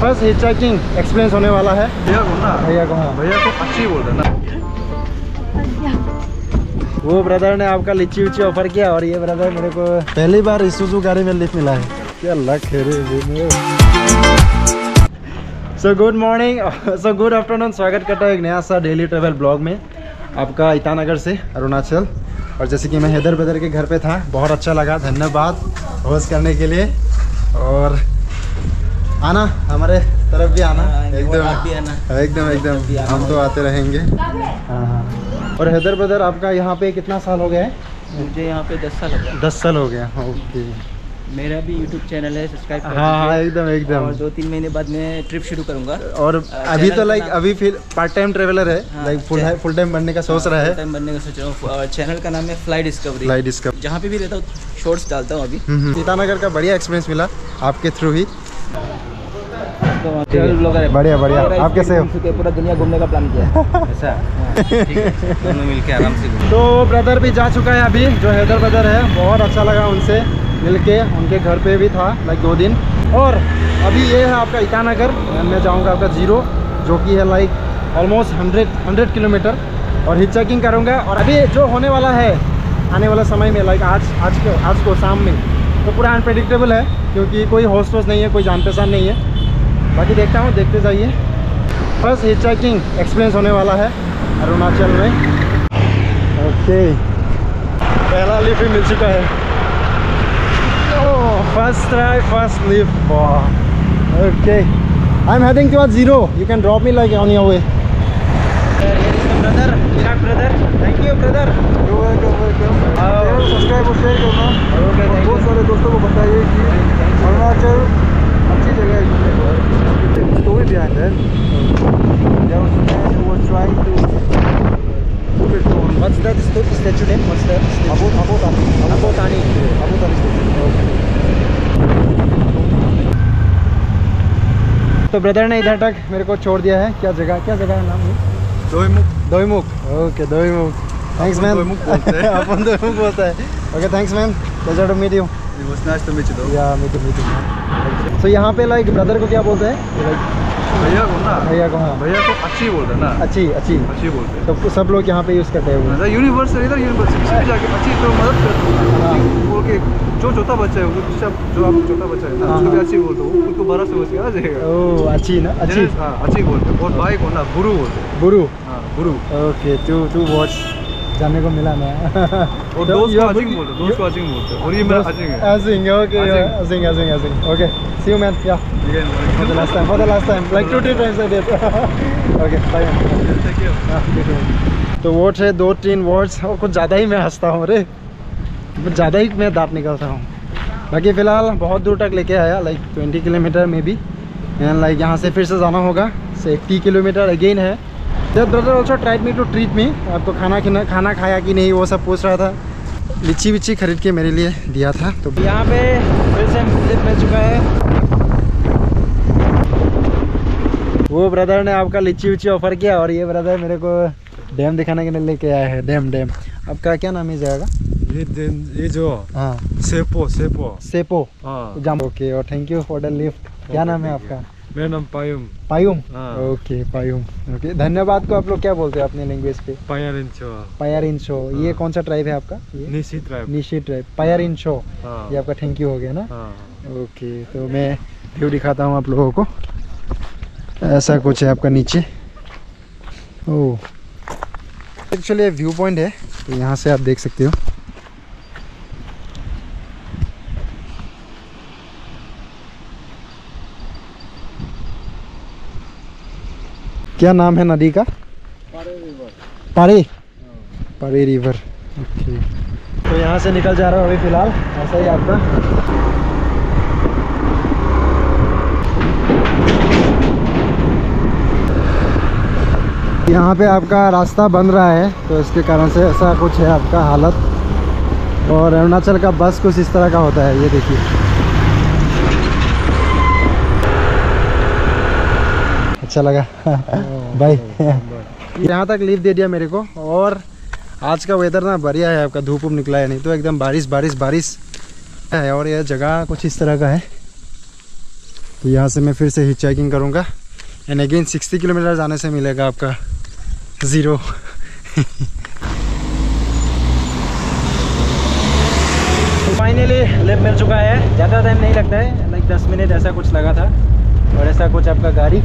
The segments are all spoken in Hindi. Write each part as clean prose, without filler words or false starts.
फर्स्ट हिचहाइकिंग एक्सपीरियंस होने वाला है। भैया को अच्छी बोल रहे ना। वो ब्रदर ने आपका लीची उची ऑफर किया और ये ब्रदर मेरे को पहली बार इसूजू गाड़ी में लिफ्ट मिला है। क्या लक है रे। So good morning, so good afternoon. स्वागत करता हूँ एक नया सा डेली ट्रैवल ब्लॉग में आपका ईटानगर से अरुणाचल। और जैसे कि मैं हैदर ब्रदर के घर पे था, बहुत अच्छा लगा। धन्यवाद होस्ट करने के लिए। और आना हमारे तरफ भी आना, एकदम हम तो आते रहेंगे। हाँ। और हैदर ब्रदर आपका यहाँ पे कितना साल हो गया है? मुझे यहाँ पे 10 साल हो गया। 10 साल हो गया। ओके। मेरा भी यूट्यूब चैनल है, सब्सक्राइब कर हाँ एकदम। और 2-3 महीने बाद मैं ट्रिप शुरू करूँगा। और अभी तो लाइक अभी फिर पार्ट टाइम ट्रेवलर है, लाइक फुल टाइम बनने का सोच रहा है। फुल टाइम बनने का सोच रहा हूँ। और चैनल का नाम है फ्लाई डिस्कवरी। जहाँ पे भी रहता हूँ शॉर्ट्स डालता हूँ अभी। ईटानगर का बढ़िया एक्सपीरियंस मिला आपके थ्रू ही। बढ़िया। आप कैसे हो? पूरा दुनिया घूमने का प्लान किया ऐसा। ठीक है, दोनों मिलके आराम से। तो ब्रदर भी जा चुका है अभी, जो हैदर ब्रदर है। बहुत अच्छा लगा उनसे मिलके, उनके घर पे भी था लाइक 2 दिन। और अभी ये है आपका ईटानगर। मैं जाऊंगा आपका 0, जो कि है लाइक ऑलमोस्ट 100 किलोमीटर। और हिचहाइकिंग करूंगा। और अभी जो होने वाला है आने वाला समय में, लाइक आज को शाम में, तो पूरा अनप्रेडिक्टेबल है, क्योंकि कोई होस्ट वोस्ट नहीं है, कोई जान पहचान नहीं है। बाकी देखता हूँ, देखते जाइए। फर्स्ट हिचहाइकिंग एक्सपीरियंस होने वाला है अरुणाचल में। ओके, पहला लिफ्ट भी मिल चुका है। First try, first lift. Okay, I am heading to 0। You can drop me like on your way. Brother, Virat brother, thank you brother. Subscribe और शेयर करना। बहुत सारे दोस्तों को बताइए कि अरुणाचल अच्छी जगह है। स्टोरी बिहाइंड है। What's the statue name? What's the statue? Abotani. तो ब्रदर ने इधर तक मेरे को छोड़ दिया है। क्या जगह है नाम? Doimukh. Okay, Doimukh. Thanks man. अपन दोईमुख बोलता है। Okay, thanks man. Pleasure to meet you. It was nice to meet you though. Yeah meet you. So यहाँ पे लाइक ब्रदर को क्या बोलते हैं? भैया को ना। भैया को, हाँ। भैया को अच्छी बोलते हैं ना। अच्छी बोलते हैं। तो सब लोग यहाँ पे यूज़ करते हैं वो। यूनिवर्सल इधर यूनिवर्सिटी किसी भी जाके अच्छी तो मदद करते हैं। बोल के जो छोटा बच्चा है, जो आप छोटा बच्चा है ना, उसको भी अच्छी बोलते हो, उसको बड़ा समझ के आ जाएगा। ओह, अच्छी ना, अच्छी। हाँ, अच्छी बोलते हैं। और भाई को ना गुरु बोलते हैं। गुरु। ओके, टू वॉच जानने को मिला ना। और दोस्त को अजिंग बोलते हैं। और ये मेरा अजिंग है। अजिंग, ओके, अजिंग। Okay, see you man. Yeah for the last time like 2 times I did. Okay, bye. Thank you. तो वर्ड्स है 2-3 वर्ड्स, और कुछ ज़्यादा ही मैं हंसता हूँ रे, ज़्यादा ही मैं दांत निकालता हूँ। बाकी फ़िलहाल बहुत दूर तक लेके आया, लाइक 20 किलोमीटर में भी। एंड लाइक यहाँ से फिर से जाना होगा, से 80 किलोमीटर अगेन है। जब brother also tried me to treat me. आपको खाना खाया कि नहीं वो सब पूछ रहा था। लीची खरीद के मेरे लिए दिया था। तो यहाँ पे फिर से लिफ्ट मिल चुका है। वो ब्रदर ने आपका लीची ऑफर किया। और ये ब्रदर मेरे को डैम दिखाने के लिए लेके आया है। डैम आपका क्या नाम है जगह? ये जो हाँ, सेपो। हाँ। ओके, और thank you for the lift. क्या नाम है आपका? मेरा नाम पायुम। ओके, पायुम। ओके, धन्यवाद को आप लोग क्या बोलते हैं अपने लैंग्वेज पे? पायारिंचो। ये कौन सा ट्राइब है आपका? निशी ट्राइब। पायारिंचो, ये आपका थैंक यू हो गया ना। ओके, तो मैं व्यू दिखाता हूँ आप लोगों को। ऐसा कुछ है आपका नीचे। ओह, एक्चुअली व्यू पॉइंट है, तो यहाँ से आप देख सकते हो। क्या नाम है नदी का? पारे रिवर। ओके, तो यहाँ से निकल जा रहा हूँ अभी फ़िलहाल। ऐसा ही आपका यहाँ पे आपका रास्ता बन रहा है, तो इसके कारण से ऐसा कुछ है आपका हालत। और अरुणाचल का बस कुछ इस तरह का होता है, ये देखिए। अच्छा लगा बाय। यहाँ तक लीव दे दिया मेरे को। और आज का वेदर ना बढ़िया है आपका, धूप निकला है, नहीं तो एकदम बारिश है। और यह जगह कुछ इस तरह का है। तो यहाँ से मैं फिर से हिच हाइकिंग करूँगा एंड अगेन 60 किलोमीटर जाने से मिलेगा आपका 0। फाइनली लिफ्ट मिल चुका है। ज़्यादा टाइम नहीं लगता है, लाइक 10 मिनट ऐसा कुछ लगा था। और ऐसा कुछ आपका गाड़ी,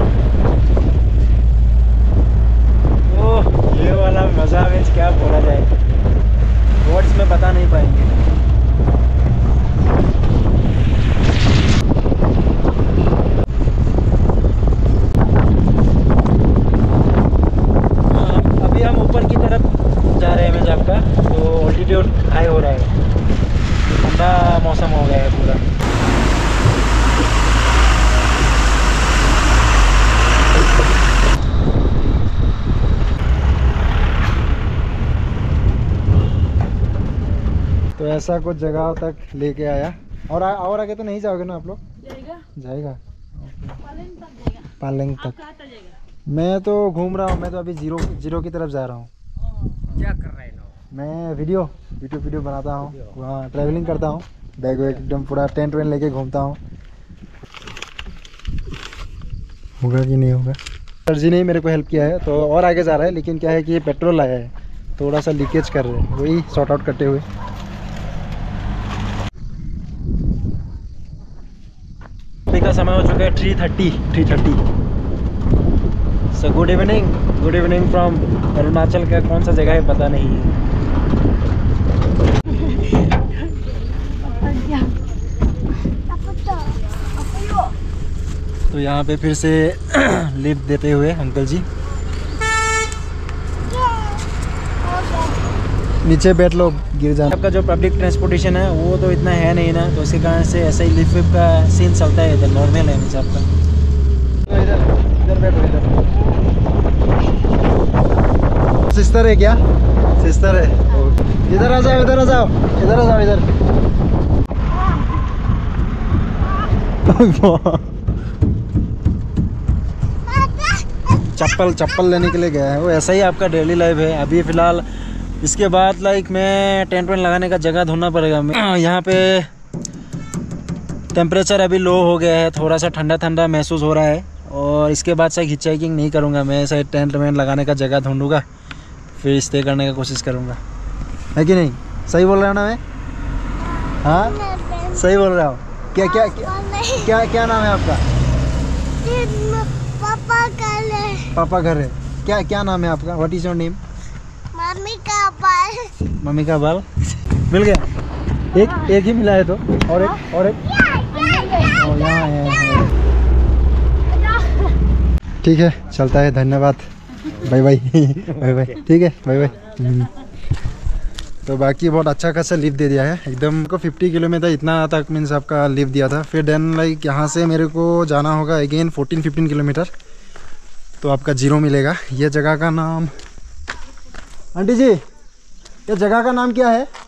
ओह ये वाला मज़ा में क्या बोला जाए, वर्ड्स में बता नहीं पाएंगे। अभी हम ऊपर की तरफ जा रहे हैं मेजाब का, तो ऑल्टीट्यूड हाई हो रहा है, ठंडा मौसम हो गया है पूरा। तो ऐसा कुछ जगह तक लेके आया। और आगे तो नहीं जाओगे ना आप लोग? जाएगा पालेंग तक। मैं तो घूम रहा हूँ, मैं तो अभी जीरो की तरफ जा रहा हूँ। क्या कर रहे हो? मैं वीडियो बनाता हूँ, वहाँ ट्रैवलिंग करता हूँ, बैग वैग एकदम पूरा टेंट वेंट लेके घूमता हूँ। होगा कि नहीं होगा? सर जी ने मेरे को हेल्प किया है तो और आगे जा रहा है, लेकिन क्या है कि ये पेट्रोल आया है, थोड़ा सा लीकेज कर रहे हैं, वही सॉर्ट आउट करते हुए। अभी का समय हो चुका है 3:30। So good evening from Arunachal का कौन सा जगह है पता नहीं है। तो यहाँ पे फिर से लिफ्ट देते हुए अंकल जी, नीचे बैठ लो गिर जाना। आपका जो पब्लिक ट्रांसपोर्टेशन है वो तो इतना है नहीं ना, तो इसी कारण से ऐसा ही लिफ्ट का सीन चलता है, इधर नॉर्मल है नीचे आपका। तो इधर बैठो, इधर सिस्टर है क्या? सिस्टर है, इधर आ जाओ इधर। चप्पल लेने के लिए गया है वो। ऐसा ही आपका डेली लाइफ है। अभी फ़िलहाल इसके बाद लाइक मैं टेंट वेंट लगाने का जगह ढूंढना पड़ेगा। यहाँ पे टेम्परेचर अभी लो हो गया है, थोड़ा सा ठंडा महसूस हो रहा है। और इसके बाद से हिच हाइकिंग नहीं करूँगा मैं, ऐसा टेंट वेंट लगाने का जगह ढूंढूंगा, फिर स्टे करने का कोशिश करूँगा, है कि नहीं? सही बोल रहा हूँ ना मैं? हाँ सही बोल रहा हूँ। क्या नाम है आपका? पापा घर है। क्या नाम है आपका? What is your name? Mummy का बाल मिल गया। एक ही मिला है तो और एक यहाँ है। ठीक है चलता है, धन्यवाद, बाय। ठीक है बाय। तो बाकी बहुत अच्छा खासा लिफ्ट दे दिया है एकदम को 50 किलोमीटर इतना तक मीन्स आपका लिफ्ट दिया था। फिर देन लाइक यहाँ से मेरे को जाना होगा अगेन 14-15 किलोमीटर, तो आपका 0 मिलेगा। ये जगह का नाम, आंटी जी ये जगह का नाम क्या है?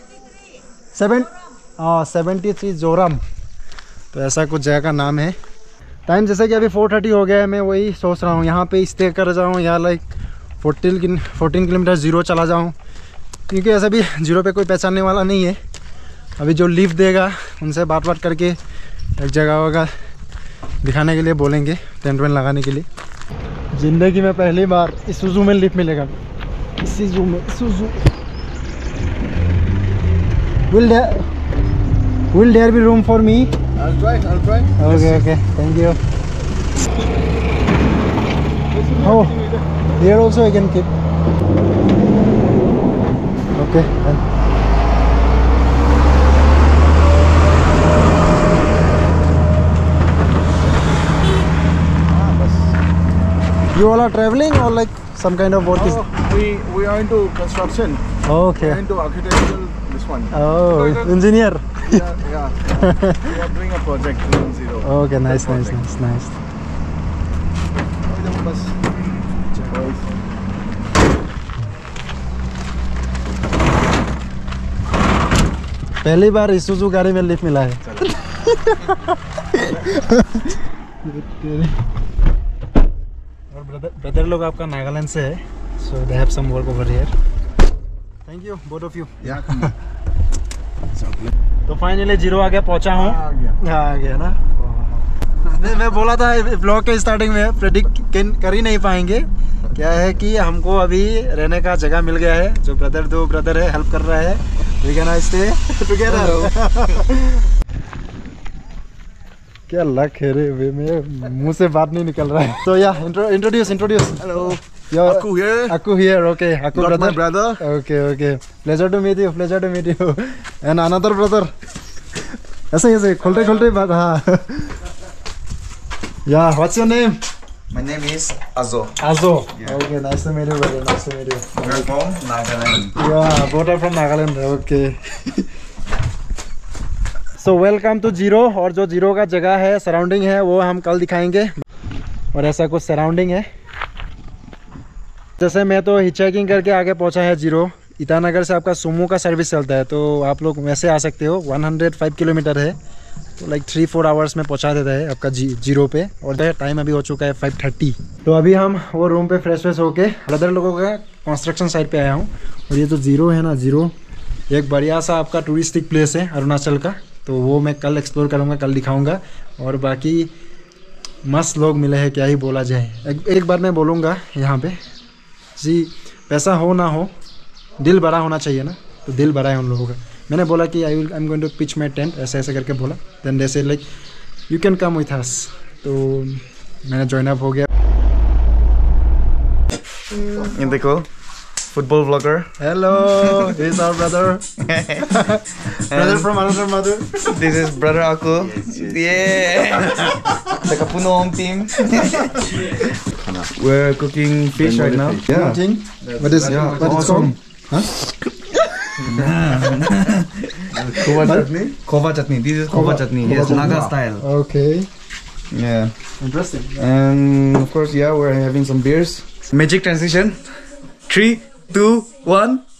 73 जोरम। तो ऐसा कुछ जगह का नाम है। टाइम जैसे कि अभी 4:30 हो गया है, मैं वही सोच रहा हूँ यहाँ पे स्टे कर जाऊँ या लाइक 14 किलोमीटर 0 चला जाऊँ, क्योंकि ऐसा भी 0 पे कोई पहचानने वाला नहीं है। अभी जो लिफ्ट देगा उनसे बात करके एक जगह होगा दिखाने के लिए बोलेंगे, टेंट वेंट लगाने के लिए। ज़िंदगी में पहली बार इसूज़ू में लिफ्ट मिलेगा। इसूज़ू will there be room for me? I'll try. Okay, thank you. Oh, here also I can keep. Okay, then. You all are traveling or like some kind of work? We are into construction. Okay. We are into architectural. This one. Oh, engineer. Yeah. We are doing a project in 0. Okay, nice. पहली बार इसूज़ू गाड़ी में लिफ्ट मिला है। और ब्रदर लोग आपका नागालैंड से है, so they have some work over here. Thank you both of you. Yeah. तो फाइनली 0 आ गया, पहुंचा हूँ। आ गया ना। मैं बोला था ब्लॉग के स्टार्टिंग में प्रेडिक्ट कर ही नहीं पाएंगे। क्या है कि हमको अभी रहने का जगह मिल गया है। जो दो ब्रदर है हेल्प कर रहा है। We can stay together. क्या लक है रे, मेरे मुंह से बात नहीं निकल रहा है। तो या introduce Hello. Aku here. Aku here, okay. Aku Not brother. my brother. Okay. Pleasure to meet you. And another brother. ऐसे खोलते बात हाँ। Yeah, what's your name? My name is Azo. Azo. Yeah. Okay, nice to meet you, brother. Nice to meet you. We're from Nagaland. Yeah, both are from Nagaland. Okay. So welcome to zero. और जो जीरो का जगह है, सराउंडिंग है, वो हम कल दिखाएंगे। और ऐसा कुछ सराउंडिंग है। जैसे मैं तो हिचहाइकिंग करके आगे पहुंचा है जीरो। ईटानगर से आपका सुमो का सर्विस चलता है, तो आप लोग वैसे आ सकते हो। 105 किलोमीटर है, तो लाइक 3-4 आवर्स में पहुंचा देता है आपका जीरो पे। और टाइम अभी हो चुका है 5:30। तो अभी हम वो रूम पे फ्रेश होके ब्रदर लोगों का कंस्ट्रक्शन साइट पे आया हूँ। और ये जो जीरो है ना, जीरो एक बढ़िया सा आपका टूरिस्टिक प्लेस है अरुणाचल का। तो वो मैं कल एक्सप्लोर करूँगा, कल दिखाऊँगा। और बाकी मस्त लोग मिले हैं, क्या ही बोला जाए। एक बार मैं बोलूँगा यहाँ पे जी, पैसा हो ना हो, दिल बड़ा होना चाहिए ना। तो दिल बड़ा है उन लोगों का। मैंने बोला कि I am going to pitch my tent, ऐसे करके बोला। Then they said like you can come with us. तो मैंने ज्वाइन अप हो गया। ये देखो, football vlogger. Hello, he's our brother. Brother from another mother. This is brother Aku. Yeah. The Kapunoong team. We're cooking fish right now. Yeah. What is Yeah, what it's awesome. called? Huh? Kova chutney. Kova chutney. This is kova chutney. Yes, chutney. Naga style. Okay. Yeah. Interesting. And of course, yeah, we're having some beers. Magic transition. 3, 2, 1.